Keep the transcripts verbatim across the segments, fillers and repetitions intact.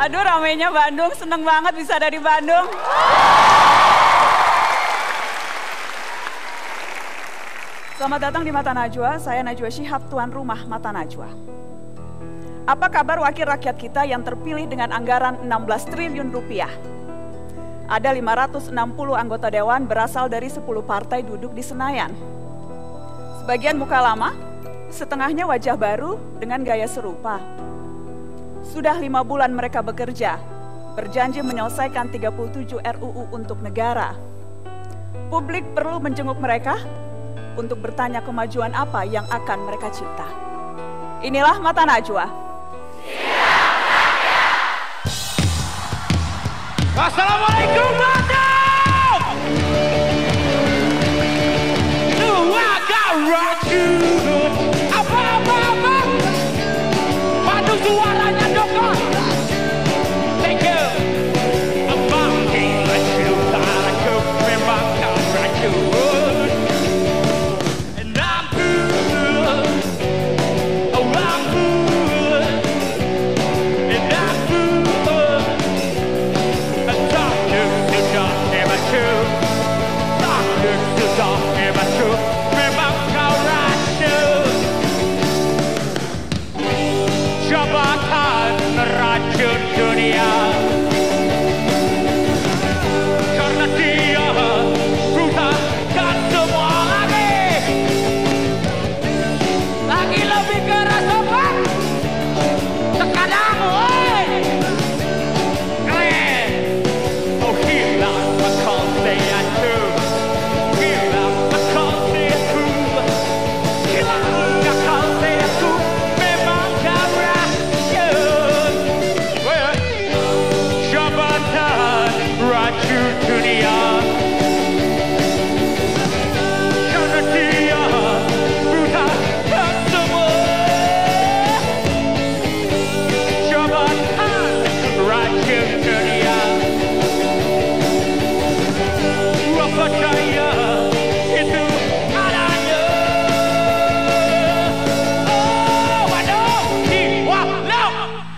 Aduh, ramainya Bandung, seneng banget bisa ada di Bandung. Selamat datang di Mata Najwa, saya Najwa Shihab, tuan rumah Mata Najwa. Apa kabar wakil rakyat kita yang terpilih dengan anggaran enam belas triliun rupiah? Ada lima ratus enam puluh anggota dewan berasal dari sepuluh partai duduk di Senayan. Sebagian muka lama, setengahnya wajah baru dengan gaya serupa. Sudah lima bulan mereka bekerja, berjanji menyelesaikan tiga puluh tujuh R U U untuk negara. Publik perlu menjenguk mereka untuk bertanya kemajuan apa yang akan mereka cipta. Inilah Mata Najwa. Assalamualaikum Bandung. Tuh agak raju. Apa apa apa. Bandung suaranya dokter. Thank you. Abang gila cinta aku memang kau racun. And I'm good. Oh I'm good. And I'm good. And doctor sudah hebat true. Doctor sudah hebat true. Memang kau racun. Jabatan racun dunia. Karena dia brutaliskan semua lagi. Lagi lebih keras sobat. Sekarang woi. Keren. Oh hilang akal sehatku. Hilang akal sehatku. Hilang akal sehatku. Memang kau racun. Woi. Jabatan racun dunia. Karena dia brutaliskan semua. Jabatan racun dunia. Gua percaya itu adanya. Oh, Bandung, Jiwa, Lau.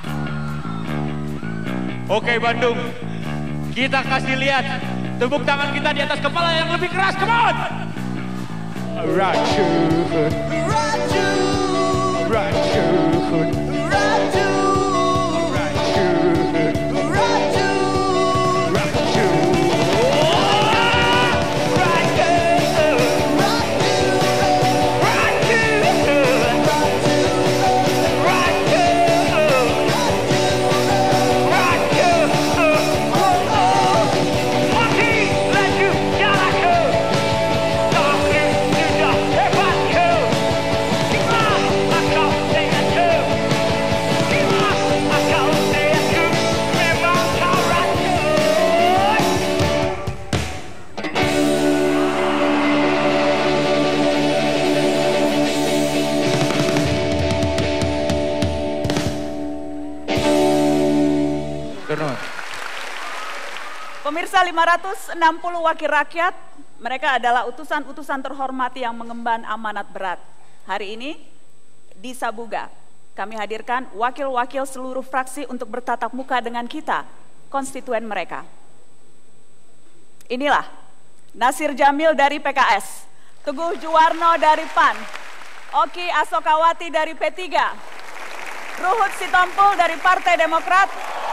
Oke Bandung, kita kasih lihat tepuk tangan kita di atas kepala yang lebih keras, come on! Racun, racun, racun, racun, racun, racun. Pemirsa, lima ratus enam puluh wakil rakyat, mereka adalah utusan-utusan terhormat yang mengemban amanat berat. Hari ini di Sabuga, kami hadirkan wakil-wakil seluruh fraksi untuk bertatap muka dengan kita, konstituen mereka. Inilah Nasir Jamil dari P K S, Teguh Juwarno dari P A N, Oki Asokawati dari P tiga, Ruhut Sitompul dari Partai Demokrat,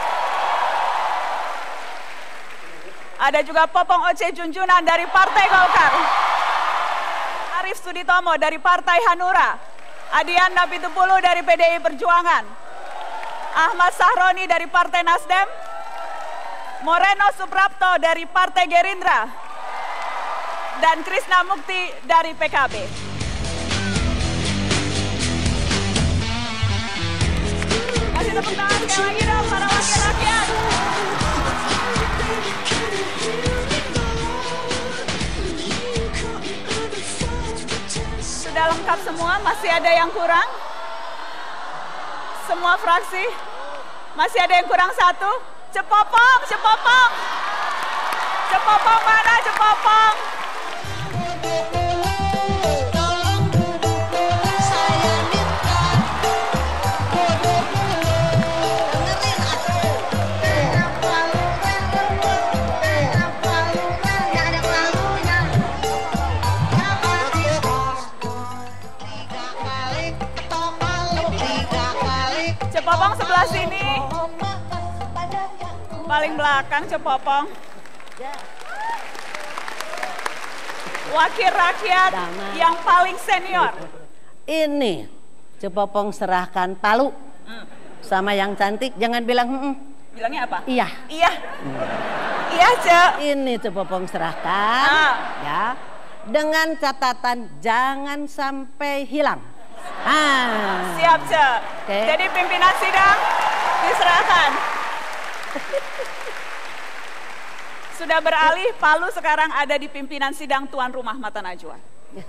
ada juga Popong Oce Junjunan dari Partai Golkar, Arif Suditomo dari Partai Hanura, Adian Napitupulu dari P D I Perjuangan, Ahmad Sahroni dari Partai Nasdem, Moreno Suprapto dari Partai Gerindra, dan Krisna Mukti dari P K B. Kasih tepuk tangan sekali lagi dong para wakil rakyat. Sudah lengkap semua, masih ada yang kurang? Semua fraksi? Masih ada yang kurang satu? Cepopong, cepopong. Cepopong mana, cepopong? paling belakang Cepopong. Wakil rakyat Jangan. yang paling senior. Ini Cepopong serahkan palu Hmm. sama yang cantik, jangan bilang mm -mm. Bilangnya apa? Iya. Iya. Iya, Cek. Ini Cepopong serahkan, Ah. ya, dengan catatan jangan sampai hilang. Ah. Siap, Cek. Oke. Jadi pimpinan sidang diserahkan. Sudah beralih, palu sekarang ada di pimpinan sidang tuan rumah Mata Najwa.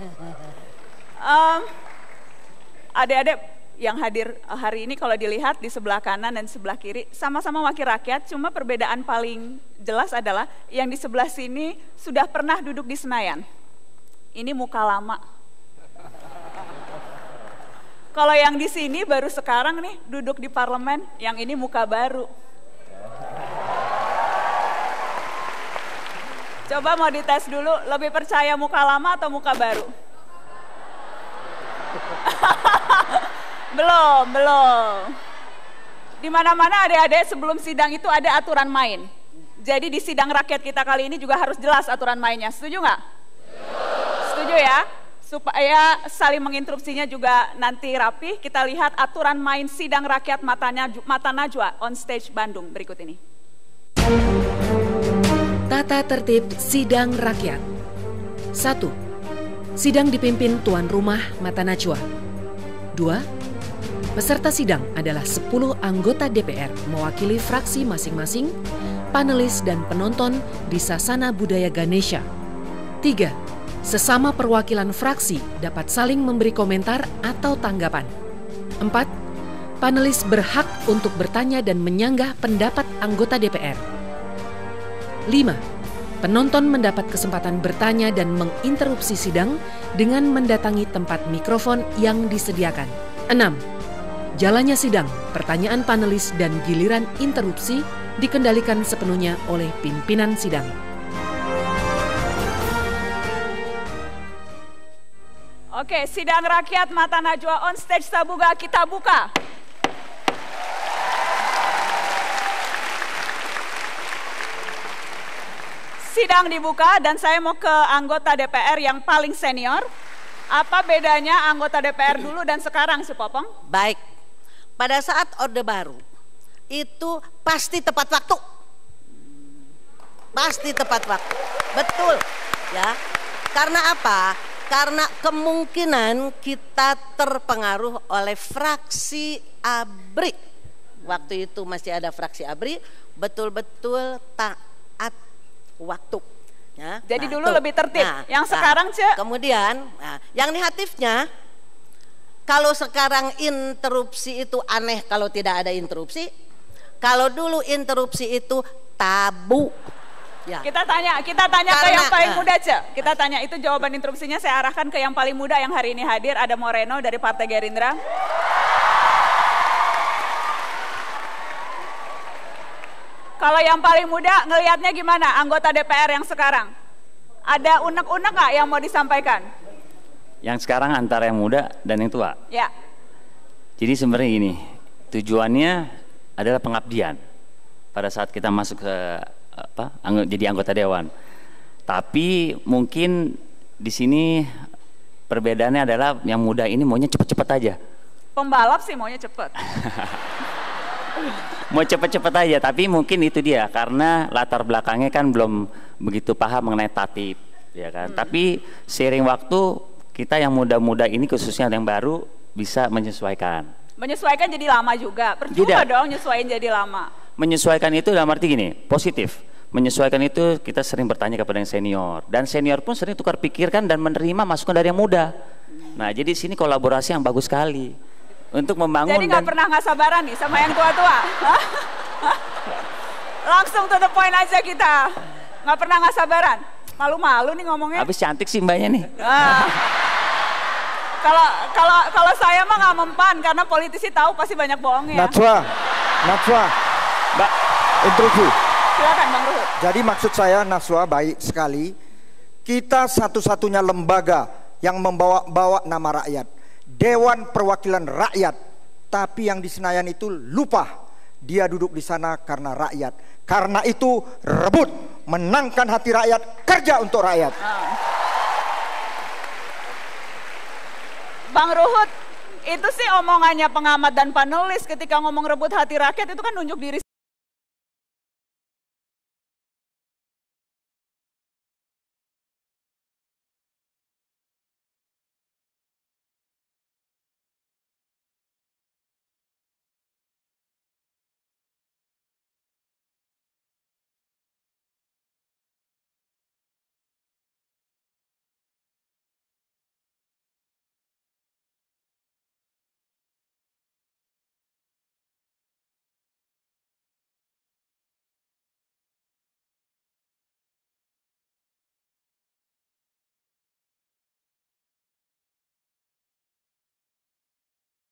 Um, adik-adik yang hadir hari ini kalau dilihat di sebelah kanan dan sebelah kiri sama-sama wakil rakyat, cuma perbedaan paling jelas adalah yang di sebelah sini sudah pernah duduk di Senayan. Ini muka lama. Kalau yang di sini baru sekarang nih duduk di parlemen, yang ini muka baru. Coba mau dites dulu, lebih percaya muka lama atau muka baru? Belum, belum. Di mana-mana adik-adik sebelum sidang itu ada aturan main. Jadi di sidang rakyat kita kali ini juga harus jelas aturan mainnya. Setuju nggak? Setuju ya? Supaya saling menginterupsinya juga nanti rapi, kita lihat aturan main sidang rakyat Mata Najwa, Mata Najwa on stage Bandung berikut ini. Tata tertib sidang rakyat. satu. Sidang dipimpin tuan rumah Mata Najwa. dua. Peserta sidang adalah sepuluh anggota D P R mewakili fraksi masing-masing, panelis dan penonton di Sasana Budaya Ganesha. tiga. Sesama perwakilan fraksi dapat saling memberi komentar atau tanggapan. empat. Panelis berhak untuk bertanya dan menyanggah pendapat anggota D P R. lima. Penonton mendapat kesempatan bertanya dan menginterupsi sidang dengan mendatangi tempat mikrofon yang disediakan. enam. Jalannya sidang, pertanyaan panelis dan giliran interupsi dikendalikan sepenuhnya oleh pimpinan sidang. Oke, sidang rakyat Mata Najwa on stage Sabuga kita buka. Sidang dibuka dan saya mau ke anggota D P R yang paling senior. Apa bedanya anggota D P R dulu dan sekarang, Cepopong? Baik, pada saat Orde Baru itu pasti tepat waktu. Pasti tepat waktu. Betul, ya. Karena apa? Karena kemungkinan kita terpengaruh oleh fraksi ABRI. Waktu itu masih ada fraksi ABRI, betul-betul taat waktu. Ya, Jadi nah, dulu tuh. lebih tertib. Nah, yang nah, sekarang, Cek? Kemudian, nah, yang negatifnya, kalau sekarang interupsi itu aneh kalau tidak ada interupsi. Kalau dulu interupsi itu tabu. Ya. Kita tanya, kita tanya ke Karena, yang paling uh, muda, Cek. Kita tanya itu jawaban interupsinya saya arahkan ke yang paling muda yang hari ini hadir, ada Moreno dari Partai Gerindra. Kalau yang paling muda ngelihatnya gimana anggota D P R yang sekarang? Ada unek-unek nggak yang mau disampaikan? Yang sekarang antara yang muda dan yang tua. Ya. Jadi sebenarnya gini, tujuannya adalah pengabdian pada saat kita masuk ke apa, angg jadi anggota dewan. Tapi mungkin di sini perbedaannya adalah yang muda ini maunya cepet-cepet aja. Pembalap sih maunya cepet. Mau cepet-cepet aja, tapi mungkin itu dia karena latar belakangnya kan belum begitu paham mengenai tatib, ya kan. Hmm. Tapi seiring waktu kita yang muda-muda ini khususnya yang baru bisa menyesuaikan. Menyesuaikan jadi lama juga. Percuma dong nyesuaiin jadi lama. Menyesuaikan itu dalam arti gini, positif. Menyesuaikan itu kita sering bertanya kepada yang senior dan senior pun sering tukar pikirkan dan menerima masukan dari yang muda. Nah, jadi di sini kolaborasi yang bagus sekali untuk membangun. Jadi nggak dan... pernah nggak sabaran nih sama yang tua-tua. Langsung to the point aja kita. Nggak pernah nggak sabaran. Malu-malu nih ngomongnya. Habis cantik sih mbaknya nih. Ah. Kalau kalau kalau saya mah nggak mempan karena politisi tahu pasti banyak bohongnya. Najwa, Najwa, Mbak, interview. Silakan Bang Ruhut. Jadi maksud saya Najwa baik sekali. Kita satu-satunya lembaga yang membawa-bawa nama rakyat. Dewan Perwakilan Rakyat. Tapi yang di Senayan itu lupa. Dia duduk di sana karena rakyat. Karena itu rebut, menangkan hati rakyat, kerja untuk rakyat. Bang Ruhut, itu sih omongannya pengamat dan panelis ketika ngomong rebut hati rakyat itu kan nunjuk diri